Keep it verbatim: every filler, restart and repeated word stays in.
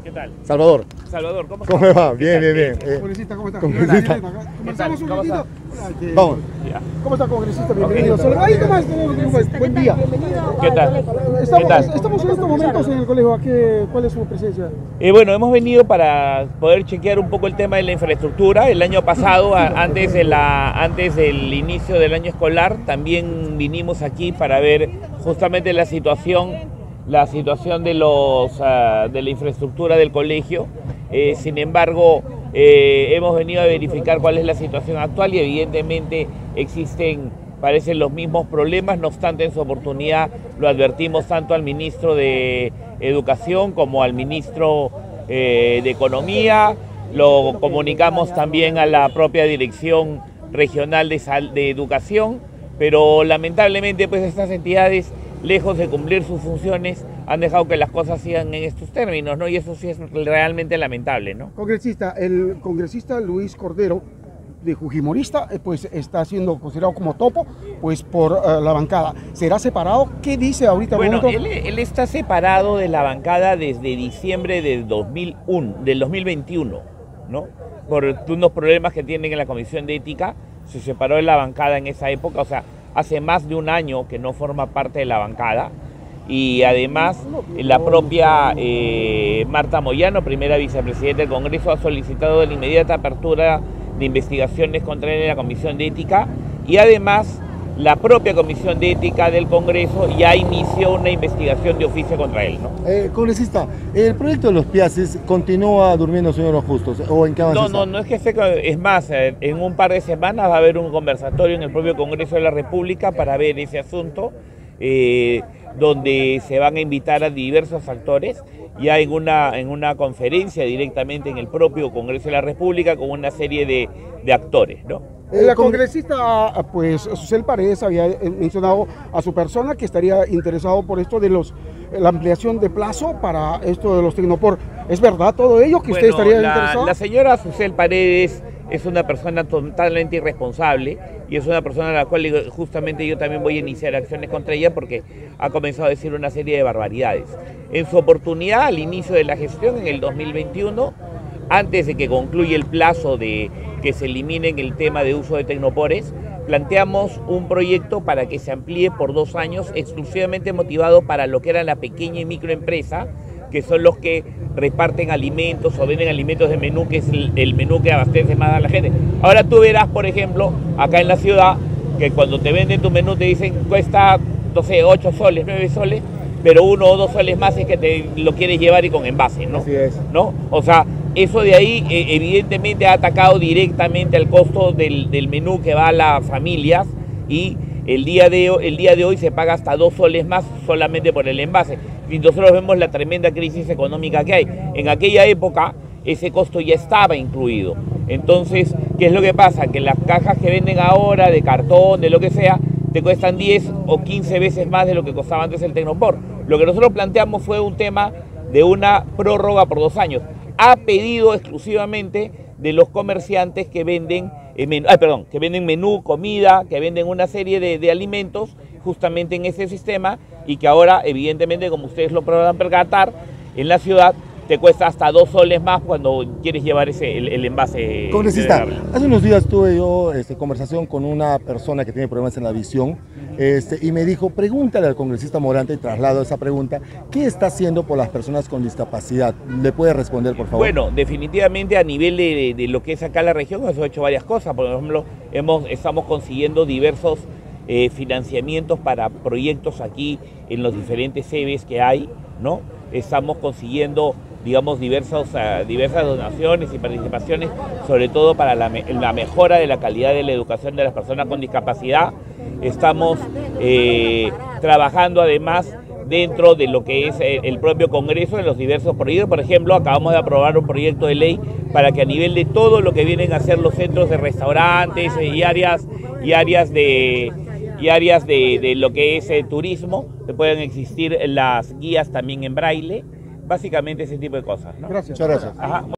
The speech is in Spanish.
¿Qué tal? Salvador. Salvador, ¿cómo, ¿Cómo me va? Bien, bien, bien. Eh, Congresista, ¿cómo está? Congresista. Conversamos un ratito. Vamos. Ya. ¿Cómo está, congresista? Bienvenido. Ahí nomás, buen día. ¿Qué tal? Estamos, ¿Qué tal? estamos en estos momentos en el colegio. ¿A qué, ¿Cuál es su presencia? Eh, bueno, hemos venido para poder chequear un poco el tema de la infraestructura. El año pasado, a, antes, de la, antes del inicio del año escolar, también vinimos aquí para ver justamente la situación la situación de, los, uh, de la infraestructura del colegio. Eh, sin embargo, eh, hemos venido a verificar cuál es la situación actual y evidentemente existen, parecen los mismos problemas. No obstante, en su oportunidad lo advertimos tanto al ministro de Educación como al ministro eh, de Economía, lo comunicamos también a la propia Dirección Regional de, Sal de Educación, pero lamentablemente pues estas entidades, lejos de cumplir sus funciones, han dejado que las cosas sigan en estos términos, ¿no? Y eso sí es realmente lamentable, ¿no? Congresista, el congresista Luis Cordero, de Fujimorista, pues está siendo considerado como topo, pues por uh, la bancada. ¿Será separado? ¿Qué dice ahorita? Bueno, él, él está separado de la bancada desde diciembre del, dos mil uno, del dos mil veintiuno, ¿no? Por unos problemas que tienen en la Comisión de Ética, se separó de la bancada en esa época, o sea, hace más de un año que no forma parte de la bancada. Y además la propia eh, Marta Moyano, primera vicepresidenta del Congreso, ha solicitado la inmediata apertura de investigaciones contra él en la Comisión de Ética, y además la propia Comisión de Ética del Congreso ya inició una investigación de oficio contra él, ¿no? Eh, congresista, ¿el proyecto de los Piaces continúa durmiendo sueño de los justos? ¿O en qué avance No, está? no, no es que esté, es más, en un par de semanas va a haber un conversatorio en el propio Congreso de la República para ver ese asunto, eh, donde se van a invitar a diversos actores, ya en una, en una conferencia directamente en el propio Congreso de la República con una serie de, de actores, ¿no? La congresista, pues, Susel Paredes había mencionado a su persona que estaría interesado por esto de los, la ampliación de plazo para esto de los Tecnopor. ¿Es verdad todo ello que Bueno, usted estaría la, interesado? La señora Susel Paredes es una persona totalmente irresponsable y es una persona a la cual justamente yo también voy a iniciar acciones contra ella porque ha comenzado a decir una serie de barbaridades. En su oportunidad, al inicio de la gestión, en el dos mil veintiuno, antes de que concluya el plazo de que se elimine el tema de uso de tecnopores, planteamos un proyecto para que se amplíe por dos años, exclusivamente motivado para lo que era la pequeña y microempresa, que son los que reparten alimentos o venden alimentos de menú, que es el, el menú que abastece más a la gente. Ahora tú verás, por ejemplo, acá en la ciudad, que cuando te venden tu menú te dicen cuesta, no sé, ocho soles, nueve soles, pero uno o dos soles más es que te lo quieres llevar y con envase, ¿no? Así es. ¿No? O sea, eso de ahí eh, evidentemente ha atacado directamente al costo del, del menú que va a las familias, y el día, de, el día de hoy se paga hasta dos soles más solamente por el envase. Y nosotros vemos la tremenda crisis económica que hay. En aquella época ese costo ya estaba incluido. Entonces, ¿qué es lo que pasa? Que las cajas que venden ahora de cartón, de lo que sea, te cuestan diez o quince veces más de lo que costaba antes el Tecnopor. Lo que nosotros planteamos fue un tema de una prórroga por dos años. Ha pedido exclusivamente de los comerciantes que venden, eh, menú, ay, perdón, que venden menú, comida, que venden una serie de, de alimentos justamente en ese sistema, y que ahora, evidentemente, como ustedes lo podrán percatar, en la ciudad te cuesta hasta dos soles más cuando quieres llevar ese, el, el envase. Congresista, hace unos días tuve yo este, conversación con una persona que tiene problemas en la visión, este, y me dijo, pregúntale al congresista Morante, y traslado esa pregunta, ¿qué está haciendo por las personas con discapacidad? ¿Le puede responder, por favor? Bueno, definitivamente a nivel de, de, de lo que es acá la región, hemos hecho varias cosas. Por ejemplo, hemos, estamos consiguiendo diversos eh, financiamientos para proyectos aquí en los diferentes sedes que hay, ¿no? Estamos consiguiendo, digamos, diversos, uh, diversas donaciones y participaciones, sobre todo para la, me la mejora de la calidad de la educación de las personas con discapacidad. Estamos eh, trabajando además dentro de lo que es el propio Congreso en los diversos proyectos. Por ejemplo, acabamos de aprobar un proyecto de ley para que a nivel de todo lo que vienen a ser los centros de restaurantes y áreas, y áreas de... y áreas de, de lo que es eh, turismo, que puedan existir las guías también en braille, básicamente ese tipo de cosas, ¿no? Gracias. Muchas gracias. Ajá.